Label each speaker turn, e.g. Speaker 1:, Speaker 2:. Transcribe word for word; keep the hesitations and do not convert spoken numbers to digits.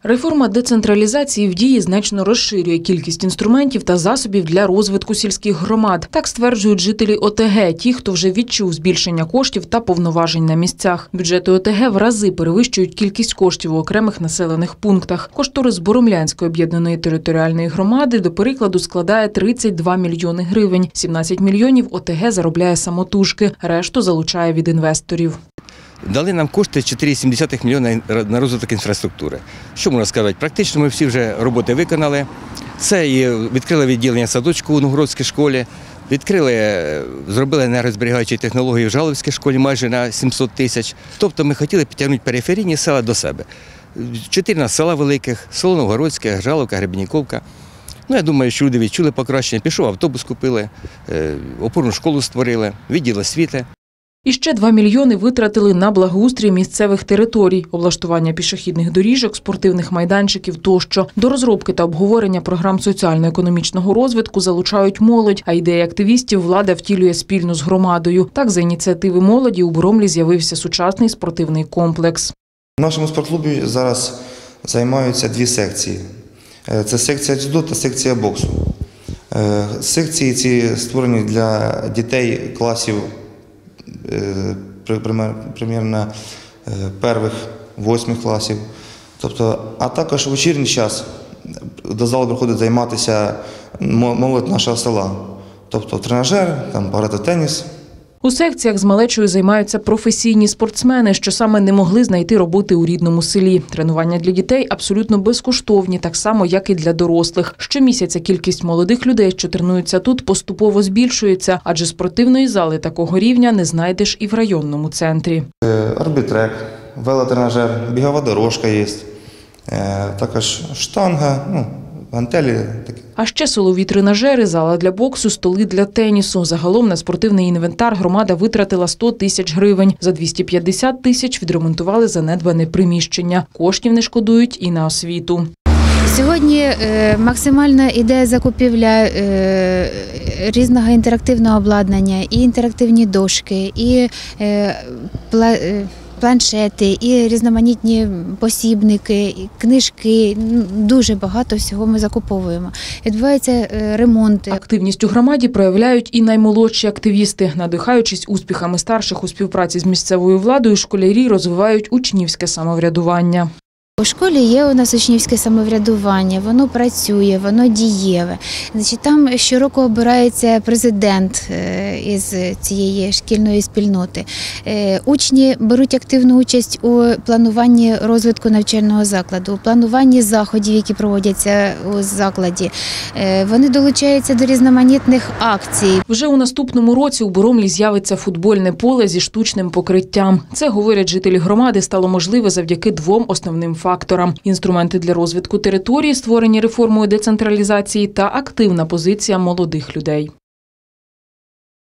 Speaker 1: Реформа децентралізації в дії значно розширює кількість інструментів та засобів для розвитку сільських громад. Так стверджують жителі О Те Ге, ті, хто вже відчув збільшення коштів та повноважень на місцях. Бюджети О Те Ге в рази перевищують кількість коштів у окремих населених пунктах. Кошторис Боромлянської об'єднаної територіальної громади, до прикладу, складає тридцять два мільйони гривень. сімнадцять мільйонів О Те Ге заробляє самотужки, решту залучає від інвесторів.
Speaker 2: Дали нам кошти чотири цілих сім десятих мільйона на розвиток інфраструктури. Що можна сказати? Практично ми всі вже роботи виконали. Це і відкрили відділення садочку у Новгородській школі, відкрили, зробили енергозберігаючі технології в Жаловській школі майже на сімсот тисяч. Тобто ми хотіли підтягнути периферійні села до себе. Чотири нас села великих – село Новгородське, Жаловка, Гребенніковка. Ну, я думаю, що люди відчули покращення. Пішов автобус купили, опорну школу створили, відділ освіти.
Speaker 1: І ще два мільйони витратили на благоустрій місцевих територій, облаштування пішохідних доріжок, спортивних майданчиків тощо. До розробки та обговорення програм соціально-економічного розвитку залучають молодь, а ідеї активістів влада втілює спільно з громадою. Так, за ініціативи молоді у Боромлі з'явився сучасний спортивний комплекс.
Speaker 3: В нашому спортклубі зараз займаються дві секції. Це секція дзюдо та секція боксу. Секції ці створені для дітей класів примерно перших, восьмих класів. Тобто, а також у вечірній час до залу приходить займатися молодь нашого села. Тобто тренажер, там грати в теніс.
Speaker 1: У секціях з малечою займаються професійні спортсмени, що саме не могли знайти роботи у рідному селі. Тренування для дітей абсолютно безкоштовні, так само, як і для дорослих. Щомісяця кількість молодих людей, що тренуються тут, поступово збільшується, адже спортивної зали такого рівня не знайдеш і в районному центрі.
Speaker 3: Арбітрек, велотренажер, бігова дорожка є, також штанга, ну, гантелі такі.
Speaker 1: А ще силові тренажери, зала для боксу, столи для тенісу. Загалом на спортивний інвентар громада витратила сто тисяч гривень. За двісті п'ятдесят тисяч відремонтували занедбане приміщення. Коштів не шкодують і на освіту.
Speaker 4: Сьогодні максимальна ідея закупівля різного інтерактивного обладнання, і інтерактивні дошки, і планшети, і різноманітні посібники, і книжки. Дуже багато всього ми закуповуємо. Відбуваються ремонти.
Speaker 1: Активність у громаді проявляють і наймолодші активісти. Надихаючись успіхами старших у співпраці з місцевою владою, школярі розвивають учнівське самоврядування.
Speaker 4: У школі є у нас учнівське самоврядування, воно працює, воно дієве. Значить, там щороку обирається президент із цієї шкільної спільноти. Учні беруть активну участь у плануванні розвитку навчального закладу, у плануванні заходів, які проводяться у закладі. Вони долучаються до різноманітних акцій.
Speaker 1: Вже у наступному році у Боромлі з'явиться футбольне поле зі штучним покриттям. Це, говорять жителі громади, стало можливе завдяки двом основним факторам. факторам – інструменти для розвитку території, створені реформою децентралізації, та активна позиція молодих людей.